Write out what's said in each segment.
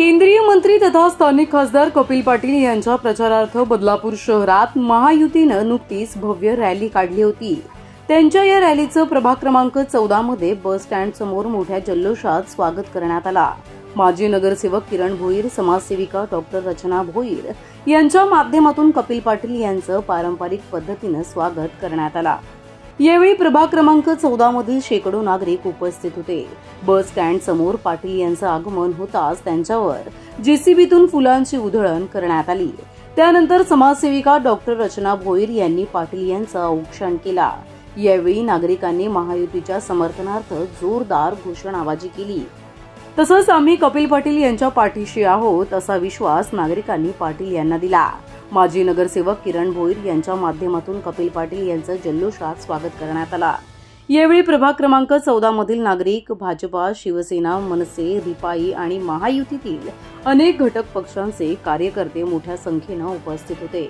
केंद्रीय मंत्री तथा स्थानिक खासदार कपिल पाटील यांच्या प्रचारार्थ बदलापूर शहरात महायुतीनं नुकतीच भव्य रॅली काढली होती। त्यांच्या या रॅलीचं प्रभाग क्रमांक 14 मध्ये बस स्टँड समोर मोठ्या जल्लोषात स्वागत करण्यात आला। माजी नगरसेवक किरण भोईर, समाजसेविका डॉक्टर रचना भोईर यांच्या माध्यमातून कपिल पाटील यांचं पारंपरिक पद्धतीने स्वागत करण्यात आला। यावेळी प्रभाग क्रमांक 14 मधील शेकडो नागरिक उपस्थित होते। बस स्टँड समोर पाटील यांचं आगमन होताच त्यांच्यावर जेसीबीतून फुलांची उधळण करण्यात आली। त्यानंतर समाजसेविका डॉक्टर रचना भोईर यांनी पाटील यांचं औक्षण केला। यावेळी नागरिकांनी महायुतीच्या समर्थनार्थ जोरदार घोषणाबाजी केली। तसंच आम्ही कपिल पाटील यांच्या पाठीशी आहोत असा विश्वास नागरिकांनी पाटील यांना दिला। माजी नगरसेवक किरण भोईर यांच्या माध्यमातून कपिल पाटील यांचं जल्लोषात स्वागत करण्यात आला। यावेळी प्रभाग क्रमांक 14 मधील नागरिक, भाजपा, शिवसेना, मनसे, रिपाई आणि महायुतीतील अनेक घटक पक्षांचे कार्यकर्ते मोठ्या संख्येनं उपस्थित होते।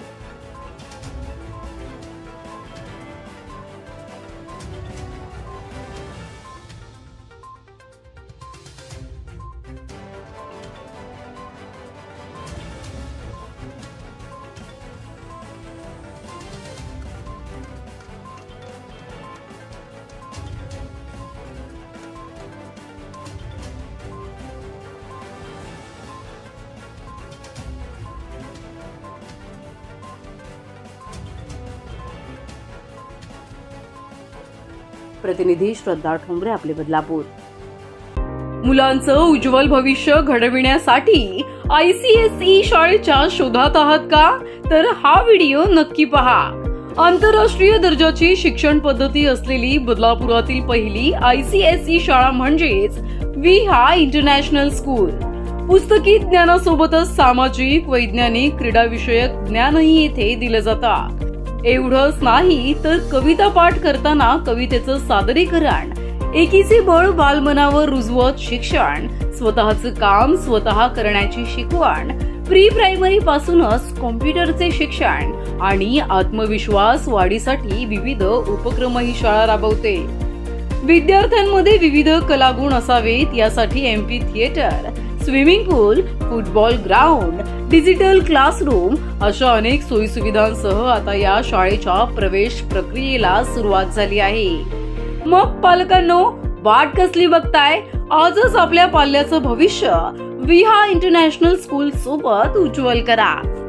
प्रतिनिधी श्रद्धा ठोंबरे, आपले बदलापूर। मुलांचं उज्ज्वल भविष्य घडविण्यासाठी ICSE शाळेच्या शोधात आहात का? तर हा व्हिडिओ नक्की पहा। आंतरराष्ट्रीय दर्जाची शिक्षण पद्धती असलेली बदलापुरातील पहिली ICSE शाळा म्हणजेच विहा इंटरनॅशनल स्कूल। पुस्तकी ज्ञानासोबतच सामाजिक, वैज्ञानिक, क्रीडाविषयक ज्ञानही येथे दिलं जातं। एवढंच नाही तर कविता पाठ करताना कवितेचं सादरीकरण, एकीचे बळ बालमनावर रुजवत शिक्षण, स्वतःचं काम स्वतः करण्याची शिकवण, प्री प्रायमरी पासूनच कॉम्प्युटरचे शिक्षण आणि आत्मविश्वास वाढीसाठी विविध उपक्रम ही शाळा राबवते। विद्यार्थ्यांमध्ये विविध कलागुण असावेत यासाठी MP theatre, swimming pool, football ground, digital classroom अशा अनेक सोयीसुविधांसह आता या शाळेच्या प्रवेश प्रक्रियेला सुरुवात झाली आहे। मग पालकांनो, वाट कसली बघताय? आजच आपल्या पाल्याचं भविष्य विहा इंटरनॅशनल स्कूल सोबत उज्ज्वल करा।